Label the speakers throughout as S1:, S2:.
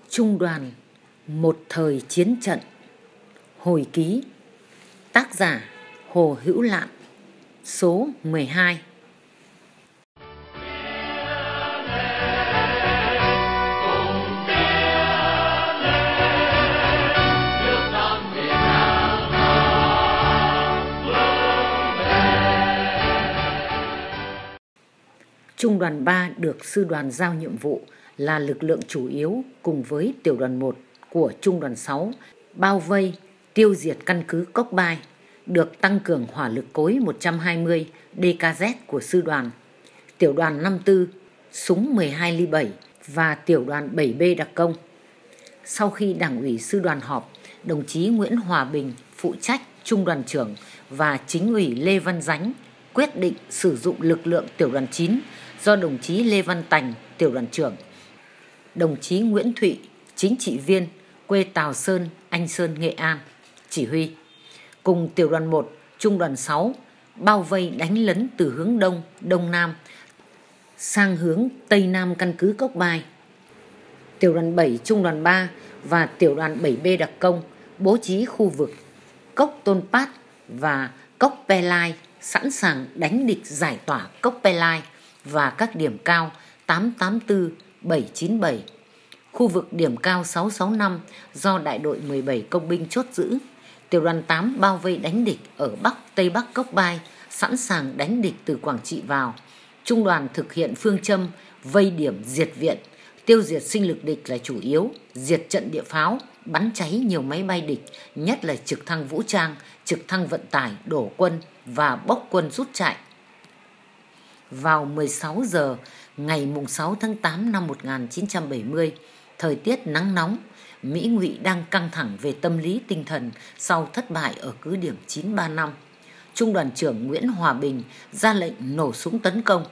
S1: Trung đoàn một thời chiến trận. Hồi ký. Tác giả Hồ Hữu Lạn. Số 12. Trung đoàn 3 được sư đoàn giao nhiệm vụ là lực lượng chủ yếu cùng với tiểu đoàn 1 của trung đoàn 6 bao vây, tiêu diệt căn cứ Cốc Bai, được tăng cường hỏa lực cối 120 DKZ của sư đoàn, tiểu đoàn 54 súng 12 ly 7 và tiểu đoàn 7B đặc công. Sau khi Đảng ủy sư đoàn họp, đồng chí Nguyễn Hòa Bình phụ trách trung đoàn trưởng và chính ủy Lê Văn Dánh quyết định sử dụng lực lượng tiểu đoàn 9 do đồng chí Lê Văn Tành, tiểu đoàn trưởng, đồng chí Nguyễn Thụy, chính trị viên, quê Tào Sơn, Anh Sơn, Nghệ An, chỉ huy, cùng tiểu đoàn 1, trung đoàn 6 bao vây đánh lấn từ hướng đông, đông nam sang hướng tây nam căn cứ Cốc Bai. Tiểu đoàn 7, trung đoàn 3 và tiểu đoàn 7B đặc công bố trí khu vực Cốc Tôn Pát và Cốc Pe Lai sẵn sàng đánh địch giải tỏa Cốc Pe Lai và các điểm cao 884, 797. Khu vực điểm cao 665 do đại đội 17 công binh chốt giữ. Tiểu đoàn 8 bao vây đánh địch ở Bắc Tây Bắc Cốc Bai, sẵn sàng đánh địch từ Quảng Trị vào. Trung đoàn thực hiện phương châm vây điểm diệt viện, tiêu diệt sinh lực địch là chủ yếu, diệt trận địa pháo, bắn cháy nhiều máy bay địch, nhất là trực thăng vũ trang, trực thăng vận tải đổ quân và bốc quân rút chạy. Vào 16 giờ ngày 6 tháng 8 năm 1970, thời tiết nắng nóng, Mỹ Ngụy đang căng thẳng về tâm lý tinh thần sau thất bại ở cứ điểm 935. Trung đoàn trưởng Nguyễn Hòa Bình ra lệnh nổ súng tấn công.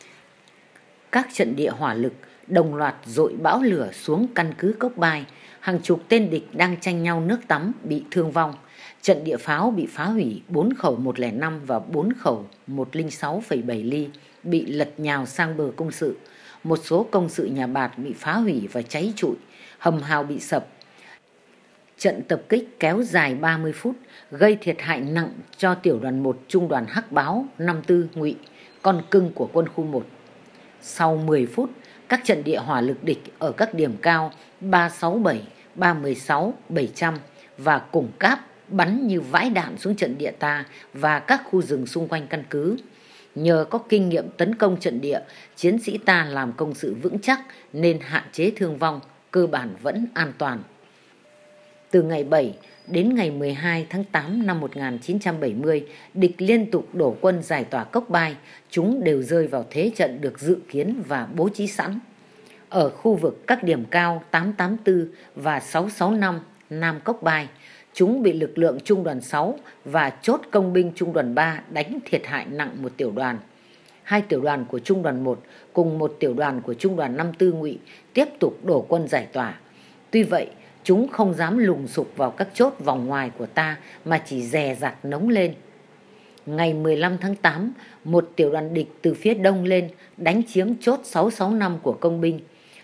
S1: Các trận địa hỏa lực đồng loạt dội bão lửa xuống căn cứ Cốc Bai, hàng chục tên địch đang tranh nhau nước tắm bị thương vong. Trận địa pháo bị phá hủy 4 khẩu 105 và 4 khẩu 106,7 ly bị lật nhào sang bờ công sự. Một số công sự nhà bạt bị phá hủy và cháy trụi, hầm hào bị sập. Trận tập kích kéo dài 30 phút, gây thiệt hại nặng cho tiểu đoàn 1 trung đoàn Hắc Báo 54 Ngụy, con cưng của quân khu 1. Sau 10 phút, các trận địa hỏa lực địch ở các điểm cao 367, 316, 700 và Củng Cáp bắn như vãi đạn xuống trận địa ta và các khu rừng xung quanh căn cứ. Nhờ có kinh nghiệm tấn công trận địa, chiến sĩ ta làm công sự vững chắc nên hạn chế thương vong, cơ bản vẫn an toàn. Từ ngày 7 đến ngày 12 tháng 8 năm 1970, địch liên tục đổ quân giải tỏa Cốc Bai, chúng đều rơi vào thế trận được dự kiến và bố trí sẵn. Ở khu vực các điểm cao 884 và 665 Nam Cốc Bai, chúng bị lực lượng trung đoàn 6 và chốt công binh trung đoàn 3 đánh thiệt hại nặng một tiểu đoàn. 2 tiểu đoàn của trung đoàn 1 cùng một tiểu đoàn của trung đoàn 54 Ngụy tiếp tục đổ quân giải tỏa. Tuy vậy, chúng không dám lùng sục vào các chốt vòng ngoài của ta mà chỉ dè dặt nống lên. Ngày 15 tháng 8, một tiểu đoàn địch từ phía đông lên đánh chiếm chốt 665 của công binh.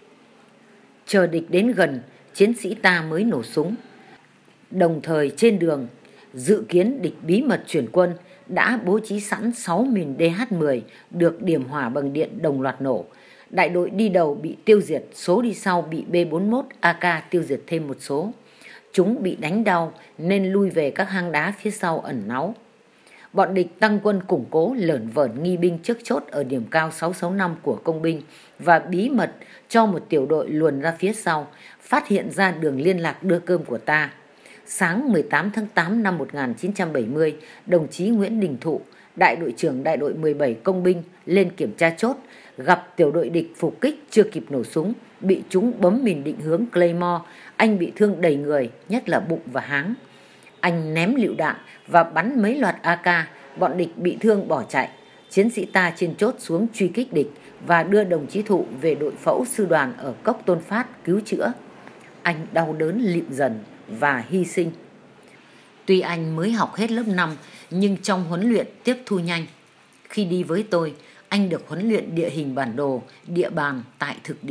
S1: Chờ địch đến gần, chiến sĩ ta mới nổ súng. Đồng thời trên đường, dự kiến địch bí mật chuyển quân đã bố trí sẵn 6 mìn DH-10 được điểm hỏa bằng điện đồng loạt nổ. Đại đội đi đầu bị tiêu diệt, số đi sau bị B41 AK tiêu diệt thêm một số. Chúng bị đánh đau nên lui về các hang đá phía sau ẩn náu. Bọn địch tăng quân củng cố lởn vởn nghi binh trước chốt ở điểm cao 665 của công binh và bí mật cho một tiểu đội luồn ra phía sau, phát hiện ra đường liên lạc đưa cơm của ta. Sáng 18 tháng 8 năm 1970, đồng chí Nguyễn Đình Thụ, đại đội trưởng đại đội 17 công binh lên kiểm tra chốt, gặp tiểu đội địch phục kích chưa kịp nổ súng, bị chúng bấm mìn định hướng Claymore. Anh bị thương đầy người, nhất là bụng và háng. Anh ném lựu đạn và bắn mấy loạt AK, bọn địch bị thương bỏ chạy. Chiến sĩ ta trên chốt xuống truy kích địch và đưa đồng chí Thụ về đội phẫu sư đoàn ở Cốc Tôn Phát cứu chữa. Anh đau đớn lịm dần và hy sinh. Tuy anh mới học hết lớp 5 nhưng trong huấn luyện tiếp thu nhanh. Khi đi với tôi, anh được huấn luyện địa hình bản đồ, địa bàn tại thực địa,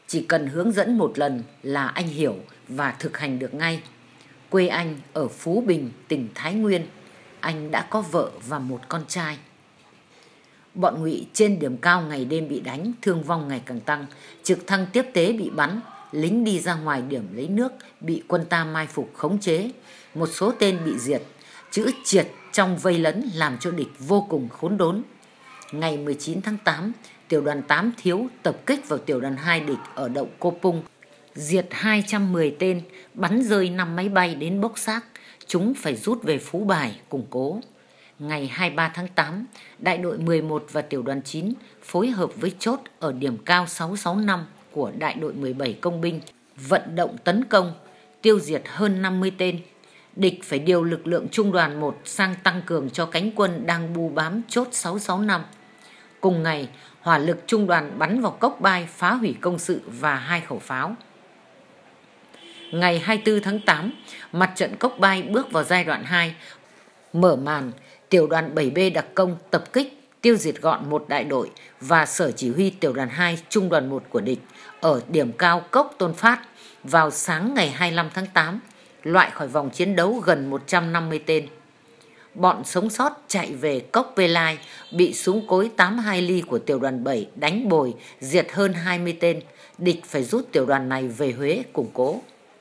S1: Chỉ cần hướng dẫn một lần là anh hiểu và thực hành được ngay. Quê anh ở Phú Bình, tỉnh Thái Nguyên. Anh đã có vợ và một con trai. Bọn Ngụy trên điểm cao ngày đêm bị đánh, thương vong ngày càng tăng. Trực thăng tiếp tế bị bắn, lính đi ra ngoài điểm lấy nước bị quân ta mai phục khống chế. Một số tên bị diệt. Chữ triệt trong vây lấn làm cho địch vô cùng khốn đốn. Ngày 19 tháng 8, tiểu đoàn 8 Thiếu tập kích vào tiểu đoàn 2 địch ở động Cô Pung, diệt 210 tên, bắn rơi 5 máy bay đến bốc xác. Chúng phải rút về Phú Bài củng cố. Ngày 23 tháng 8, đại đội 11 và tiểu đoàn 9 phối hợp với chốt ở điểm cao 665 của đại đội 17 công binh vận động tấn công, tiêu diệt hơn 50 tên. Địch phải điều lực lượng trung đoàn 1 sang tăng cường cho cánh quân đang bu bám chốt 665. Cùng ngày, hỏa lực trung đoàn bắn vào Cốc Bai phá hủy công sự và 2 khẩu pháo. Ngày 24 tháng 8, mặt trận Cốc Bai bước vào giai đoạn 2. Mở màn, tiểu đoàn 7B đặc công tập kích, tiêu diệt gọn một đại đội và sở chỉ huy tiểu đoàn 2 trung đoàn 1 của địch ở điểm cao Cốc Tôn Phát vào sáng ngày 25 tháng 8, loại khỏi vòng chiến đấu gần 150 tên. Bọn sống sót chạy về Cốc Pê Lai, bị súng cối 82 ly của tiểu đoàn 7 đánh bồi, diệt hơn 20 tên. Địch phải rút tiểu đoàn này về Huế củng cố.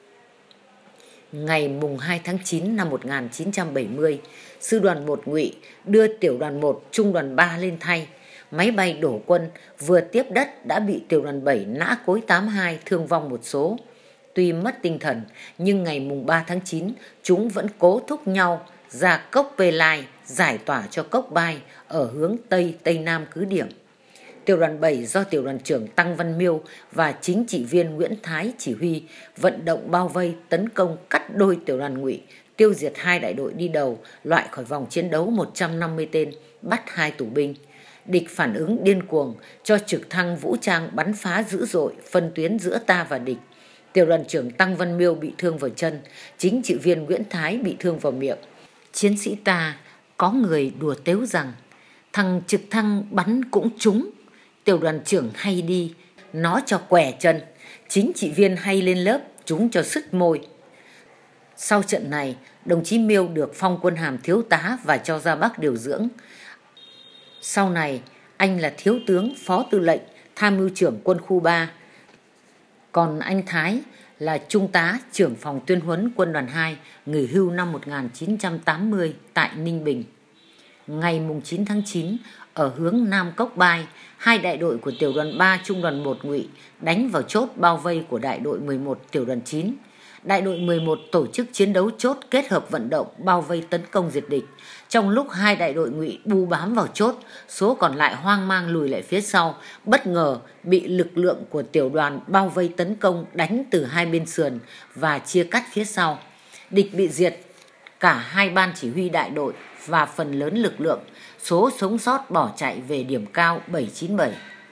S1: Ngày mùng 2 tháng 9 năm 1970, sư đoàn 1 Ngụy đưa tiểu đoàn 1 trung đoàn 3 lên thay. Máy bay đổ quân vừa tiếp đất đã bị tiểu đoàn 7 nã cối 82 thương vong một số. Tuy mất tinh thần, nhưng ngày mùng 3 tháng 9, chúng vẫn cố thúc nhau ra Cốc Pê Lai giải tỏa cho Cốc Bai ở hướng Tây Tây Nam cứ điểm. Tiểu đoàn 7 do tiểu đoàn trưởng Tăng Văn Miêu và chính trị viên Nguyễn Thái chỉ huy vận động bao vây tấn công cắt đôi tiểu đoàn Ngụy, tiêu diệt 2 đại đội đi đầu, loại khỏi vòng chiến đấu 150 tên, bắt 2 tù binh. Địch phản ứng điên cuồng cho trực thăng vũ trang bắn phá dữ dội phân tuyến giữa ta và địch. Tiểu đoàn trưởng Tăng Văn Miêu bị thương vào chân, chính trị viên Nguyễn Thái bị thương vào miệng. Chiến sĩ ta có người đùa tếu rằng thằng trực thăng bắn cũng trúng, tiểu đoàn trưởng hay đi, nó cho què chân, chính trị viên hay lên lớp, chúng cho sứt môi. Sau trận này, đồng chí Miêu được phong quân hàm thiếu tá và cho ra Bắc điều dưỡng. Sau này, anh là thiếu tướng, phó tư lệnh, tham mưu trưởng quân khu 3. Còn anh Thái là trung tá, trưởng phòng tuyên huấn quân đoàn 2, nghỉ hưu năm 1980 tại Ninh Bình. Ngày 9 tháng 9, ở hướng Nam Cốc Bai, 2 đại đội của tiểu đoàn 3 trung đoàn 1 Ngụy đánh vào chốt bao vây của đại đội 11 tiểu đoàn 9. Đại đội 11 tổ chức chiến đấu chốt kết hợp vận động bao vây tấn công diệt địch. Trong lúc 2 đại đội Ngụy bu bám vào chốt, số còn lại hoang mang lùi lại phía sau, bất ngờ bị lực lượng của tiểu đoàn bao vây tấn công đánh từ 2 bên sườn và chia cắt phía sau. Địch bị diệt cả 2 ban chỉ huy đại đội và phần lớn lực lượng, số sống sót bỏ chạy về điểm cao 797.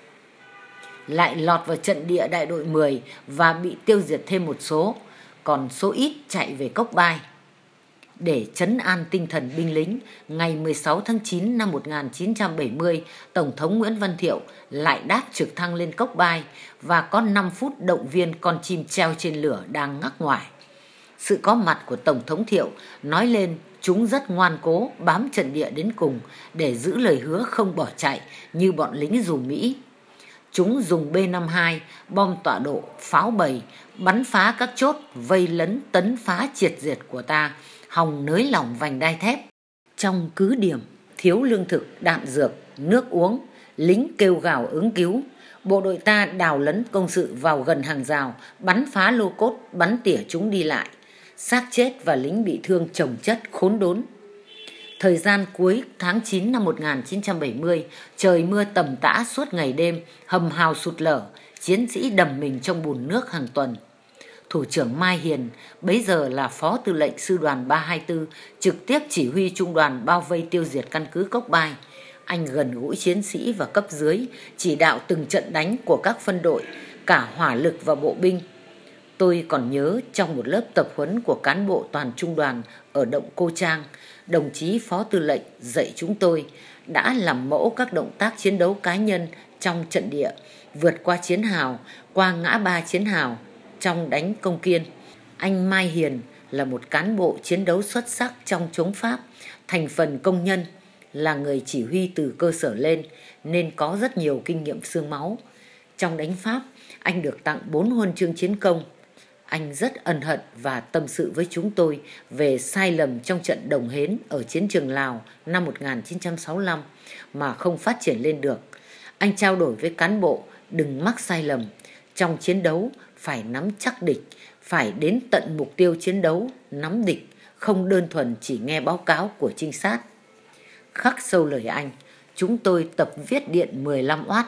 S1: Lại lọt vào trận địa đại đội 10 và bị tiêu diệt thêm một số, còn số ít chạy về Cốc Bai. Để trấn an tinh thần binh lính, ngày 16 tháng 9 năm 1970, Tổng thống Nguyễn Văn Thiệu lại đáp trực thăng lên Cốc Bai và có 5 phút động viên con chim treo trên lửa đang ngắc ngoải. Sự có mặt của Tổng thống Thiệu nói lên chúng rất ngoan cố bám trận địa đến cùng để giữ lời hứa không bỏ chạy như bọn lính dù Mỹ. Chúng dùng B-52, bom tọa độ, pháo bầy, bắn phá các chốt, vây lấn tấn phá triệt diệt của ta, hòng nới lỏng vành đai thép. Trong cứ điểm, thiếu lương thực, đạn dược, nước uống, lính kêu gào ứng cứu. Bộ đội ta đào lấn công sự vào gần hàng rào, bắn phá lô cốt, bắn tỉa chúng đi lại. Xác chết và lính bị thương chồng chất khốn đốn. Thời gian cuối tháng 9 năm 1970, trời mưa tầm tã suốt ngày đêm, hầm hào sụt lở, chiến sĩ đầm mình trong bùn nước hàng tuần. Thủ trưởng Mai Hiền, bấy giờ là phó tư lệnh sư đoàn 324, trực tiếp chỉ huy trung đoàn bao vây tiêu diệt căn cứ Cốc Bai. Anh gần gũi chiến sĩ và cấp dưới, chỉ đạo từng trận đánh của các phân đội, cả hỏa lực và bộ binh. Tôi còn nhớ trong một lớp tập huấn của cán bộ toàn trung đoàn ở động Cô Trang, đồng chí phó tư lệnh dạy chúng tôi đã làm mẫu các động tác chiến đấu cá nhân trong trận địa, vượt qua chiến hào, qua ngã ba chiến hào trong đánh Công Kiên. Anh Mai Hiền là một cán bộ chiến đấu xuất sắc trong chống Pháp, thành phần công nhân, là người chỉ huy từ cơ sở lên nên có rất nhiều kinh nghiệm xương máu. Trong đánh Pháp, anh được tặng 4 huân chương chiến công. Anh rất ân hận và tâm sự với chúng tôi về sai lầm trong trận Đồng Hến ở chiến trường Lào năm 1965 mà không phát triển lên được. Anh trao đổi với cán bộ đừng mắc sai lầm. Trong chiến đấu phải nắm chắc địch, phải đến tận mục tiêu chiến đấu, nắm địch, không đơn thuần chỉ nghe báo cáo của trinh sát. Khắc sâu lời anh, chúng tôi tập viết điện 15 oát.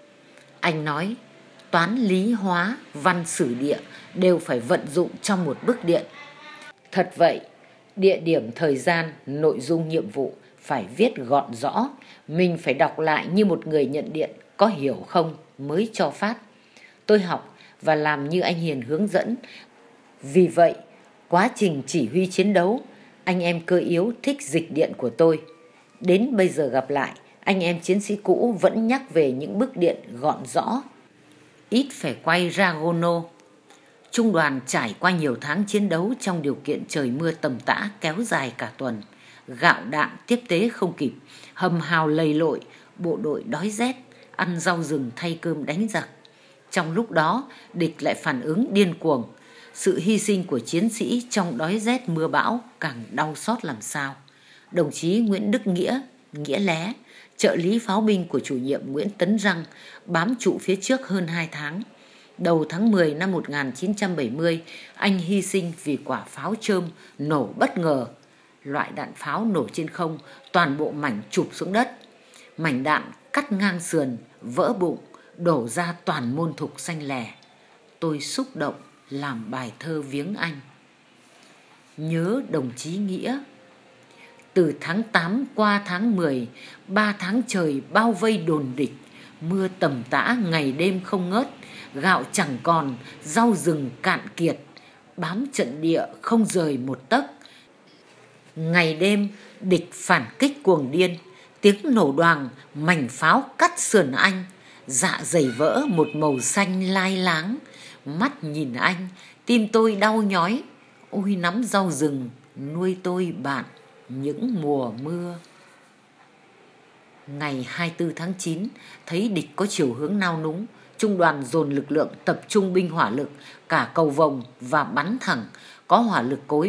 S1: Anh nói, toán lý hóa, văn sử địa đều phải vận dụng trong một bức điện. Thật vậy, địa điểm, thời gian, nội dung, nhiệm vụ phải viết gọn rõ. Mình phải đọc lại như một người nhận điện, có hiểu không mới cho phát. Tôi học và làm như anh Hiền hướng dẫn. Vì vậy, quá trình chỉ huy chiến đấu, anh em cơ yếu thích dịch điện của tôi. Đến bây giờ gặp lại, anh em chiến sĩ cũ vẫn nhắc về những bức điện gọn rõ, ít phải quay ragono. Trung đoàn trải qua nhiều tháng chiến đấu trong điều kiện trời mưa tầm tã kéo dài cả tuần. Gạo đạn tiếp tế không kịp, hầm hào lầy lội, bộ đội đói rét, ăn rau rừng thay cơm đánh giặc. Trong lúc đó, địch lại phản ứng điên cuồng. Sự hy sinh của chiến sĩ trong đói rét mưa bão càng đau xót làm sao. Đồng chí Nguyễn Đức Nghĩa, Nghĩa Lé, trợ lý pháo binh của chủ nhiệm Nguyễn Tấn Răng, bám trụ phía trước hơn 2 tháng. Đầu tháng 10 năm 1970, anh hy sinh vì quả pháo chơm nổ bất ngờ. Loại đạn pháo nổ trên không, toàn bộ mảnh chụp xuống đất. Mảnh đạn cắt ngang sườn, vỡ bụng, đổ ra toàn môn thục xanh lè. Tôi xúc động làm bài thơ viếng anh. Nhớ đồng chí Nghĩa. Từ tháng 8 qua tháng 10, 3 tháng trời bao vây đồn địch, mưa tầm tã ngày đêm không ngớt, gạo chẳng còn, rau rừng cạn kiệt, bám trận địa không rời một tấc. Ngày đêm địch phản kích cuồng điên, tiếng nổ đoàng, mảnh pháo cắt sườn anh, dạ dày vỡ một màu xanh lai láng. Mắt nhìn anh, tim tôi đau nhói, ôi nắm rau rừng nuôi tôi bạn những mùa mưa. Ngày 24 tháng 9, thấy địch có chiều hướng nao núng, trung đoàn dồn lực lượng tập trung binh hỏa lực cả cầu vồng và bắn thẳng, có hỏa lực cối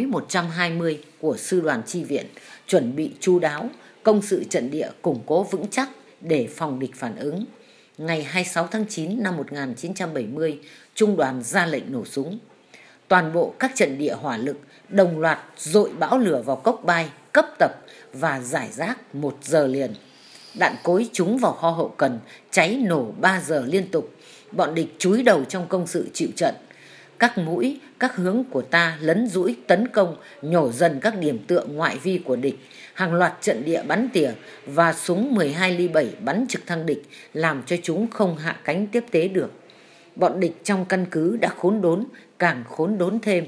S1: 120 của sư đoàn chi viện, chuẩn bị chu đáo, công sự trận địa củng cố vững chắc để phòng địch phản ứng. Ngày 26 tháng 9 năm 1970, trung đoàn ra lệnh nổ súng. Toàn bộ các trận địa hỏa lực đồng loạt dội bão lửa vào Cốc Bai, cấp tập và giải rác 1 giờ liền. Đạn cối trúng vào kho hậu cần, cháy nổ 3 giờ liên tục. Bọn địch chúi đầu trong công sự chịu trận. Các mũi, các hướng của ta lấn dũi tấn công, nhổ dần các điểm tựa ngoại vi của địch. Hàng loạt trận địa bắn tỉa và súng 12 ly 7 bắn trực thăng địch, làm cho chúng không hạ cánh tiếp tế được. Bọn địch trong căn cứ đã khốn đốn, càng khốn đốn thêm.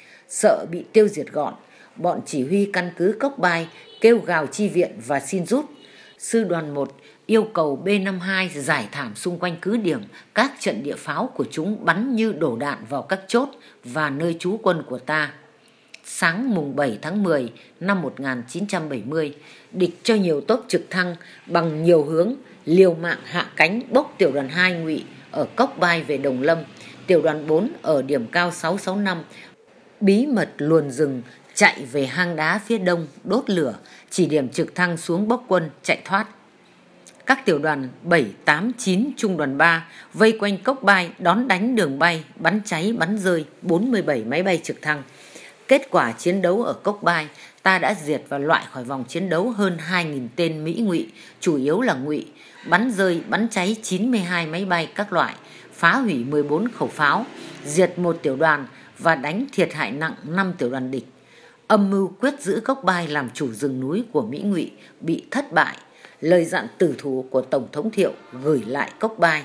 S1: Sợ bị tiêu diệt gọn, bọn chỉ huy căn cứ Cốc Bai kêu gào chi viện và xin rút. Sư đoàn 1 yêu cầu B52 giải thảm xung quanh cứ điểm, các trận địa pháo của chúng bắn như đổ đạn vào các chốt và nơi trú quân của ta. Sáng mùng 7 tháng 10 năm 1970, địch cho nhiều tốp trực thăng bằng nhiều hướng liều mạng hạ cánh bốc tiểu đoàn 2 Ngụy ở Cốc Bai về Đồng Lâm, tiểu đoàn 4 ở điểm cao 665 bí mật luồn rừng chạy về hang đá phía đông đốt lửa, chỉ điểm trực thăng xuống bốc quân chạy thoát. Các tiểu đoàn 7, 8, 9 trung đoàn 3 vây quanh Cốc Bai đón đánh đường bay, bắn cháy bắn rơi 47 máy bay trực thăng. Kết quả chiến đấu ở Cốc Bai, ta đã diệt và loại khỏi vòng chiến đấu hơn 2.000 tên Mỹ Ngụy, chủ yếu là Ngụy, bắn rơi bắn cháy 92 máy bay các loại, phá hủy 14 khẩu pháo, diệt 1 tiểu đoàn và đánh thiệt hại nặng 5 tiểu đoàn địch. Âm mưu quyết giữ Cốc Bai làm chủ rừng núi của Mỹ Ngụy bị thất bại. Lời dặn tử thủ của Tổng thống Thiệu gửi lại Cốc Bai.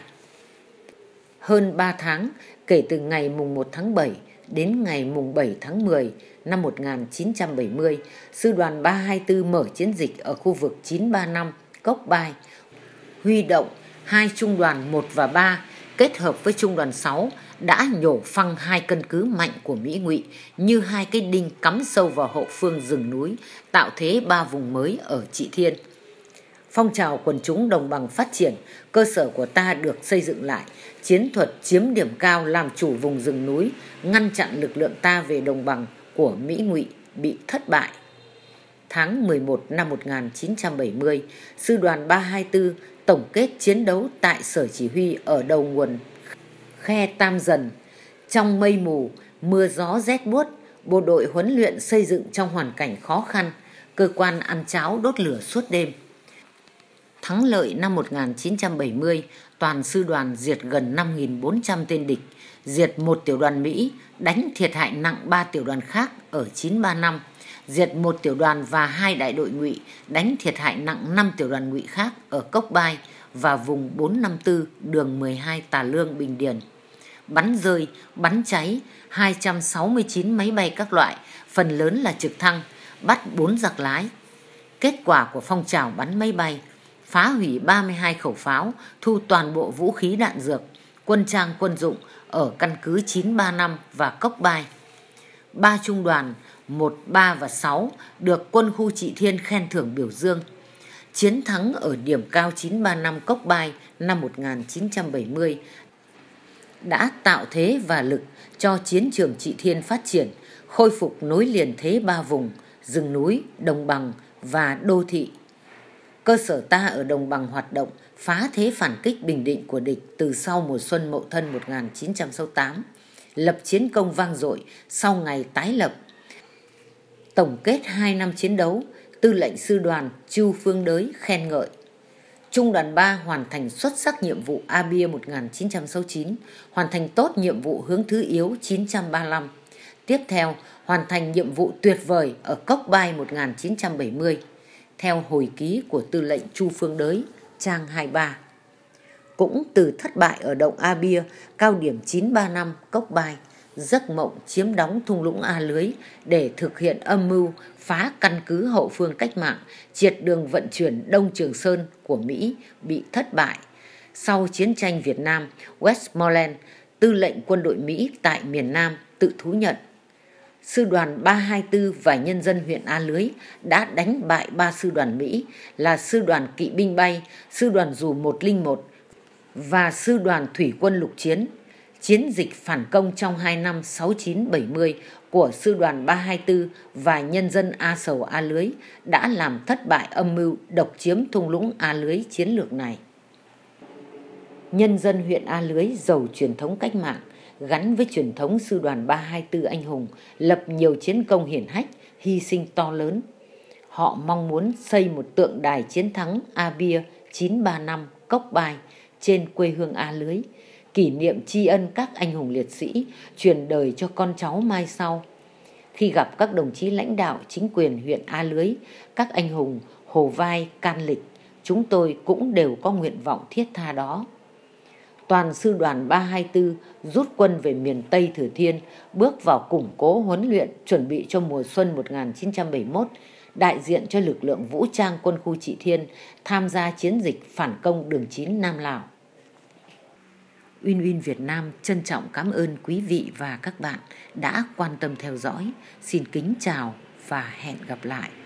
S1: Hơn 3 tháng kể từ ngày mùng 1 tháng 7 đến ngày mùng 7 tháng 10 năm 1970, Sư đoàn 324 mở chiến dịch ở khu vực 935 Cốc Bai, huy động hai trung đoàn 1 và 3 kết hợp với trung đoàn 6 đã nhổ phăng hai căn cứ mạnh của Mỹ Ngụy như hai cái đinh cắm sâu vào hậu phương rừng núi, tạo thế ba vùng mới ở Trị Thiên. Phong trào quần chúng đồng bằng phát triển, cơ sở của ta được xây dựng lại, chiến thuật chiếm điểm cao làm chủ vùng rừng núi, ngăn chặn lực lượng ta về đồng bằng của Mỹ Ngụy bị thất bại. Tháng 11 năm 1970, Sư đoàn 324 tổng kết chiến đấu tại sở chỉ huy ở đầu nguồn khe Tam Dần. Trong mây mù, mưa gió rét buốt, bộ đội huấn luyện xây dựng trong hoàn cảnh khó khăn, cơ quan ăn cháo đốt lửa suốt đêm. Thắng lợi năm 1970, toàn sư đoàn diệt gần 5.400 tên địch, diệt một tiểu đoàn Mỹ, đánh thiệt hại nặng 3 tiểu đoàn khác ở 935, diệt một tiểu đoàn và 2 đại đội Ngụy, đánh thiệt hại nặng 5 tiểu đoàn Ngụy khác ở Cốc Bai và vùng 454 đường 12 Tà Lương Bình Điền. Bắn rơi, bắn cháy 269 máy bay các loại, phần lớn là trực thăng, bắt 4 giặc lái. Kết quả của phong trào bắn máy bay: phá hủy 32 khẩu pháo, thu toàn bộ vũ khí đạn dược, quân trang quân dụng ở căn cứ 935 và Cốc Bai. 3 trung đoàn 1, 3 và 6 được quân khu Trị Thiên khen thưởng biểu dương. Chiến thắng ở điểm cao 935 Cốc Bai năm 1970 đã tạo thế và lực cho chiến trường Trị Thiên phát triển, khôi phục nối liền thế ba vùng, rừng núi, đồng bằng và đô thị. Cơ sở ta ở đồng bằng hoạt động phá thế phản kích Bình Định của địch từ sau mùa xuân Mậu Thân 1968, lập chiến công vang dội sau ngày tái lập. Tổng kết 2 năm chiến đấu, Tư lệnh sư đoàn Chu Phương Đới khen ngợi: Trung đoàn 3 hoàn thành xuất sắc nhiệm vụ A-Bia 1969, hoàn thành tốt nhiệm vụ hướng thứ yếu 935. Tiếp theo, hoàn thành nhiệm vụ tuyệt vời ở Cốc Bai 1970. Theo hồi ký của Tư lệnh Chu Phương Đới, trang 23. Cũng từ thất bại ở động A-Bia, cao điểm 935 Cốc Bai, giấc mộng chiếm đóng thung lũng A Lưới để thực hiện âm mưu phá căn cứ hậu phương cách mạng, triệt đường vận chuyển Đông Trường Sơn của Mỹ bị thất bại. Sau chiến tranh Việt Nam, Westmoreland, tư lệnh quân đội Mỹ tại miền Nam, tự thú nhận: Sư đoàn 324 và nhân dân huyện A Lưới đã đánh bại 3 sư đoàn Mỹ là sư đoàn kỵ binh bay, sư đoàn dù 101 và sư đoàn thủy quân lục chiến. Chiến dịch phản công trong 2 năm 69-70 của sư đoàn 324 và nhân dân A Sầu A Lưới đã làm thất bại âm mưu độc chiếm thung lũng A Lưới chiến lược này. Nhân dân huyện A Lưới giàu truyền thống cách mạng, gắn với truyền thống sư đoàn 324 anh hùng, lập nhiều chiến công hiển hách, hy sinh to lớn. Họ mong muốn xây một tượng đài chiến thắng A-Bia 935 Cốc Bai trên quê hương A Lưới, kỷ niệm tri ân các anh hùng liệt sĩ, truyền đời cho con cháu mai sau. Khi gặp các đồng chí lãnh đạo chính quyền huyện A Lưới, các anh hùng Hồ Vai, Can Lịch, chúng tôi cũng đều có nguyện vọng thiết tha đó. Toàn sư đoàn 324 rút quân về miền Tây Thừa Thiên, bước vào củng cố huấn luyện chuẩn bị cho mùa xuân 1971, đại diện cho lực lượng vũ trang quân khu Trị Thiên tham gia chiến dịch phản công đường 9 Nam Lào. Uyên Uyên Việt Nam trân trọng cảm ơn quý vị và các bạn đã quan tâm theo dõi. Xin kính chào và hẹn gặp lại.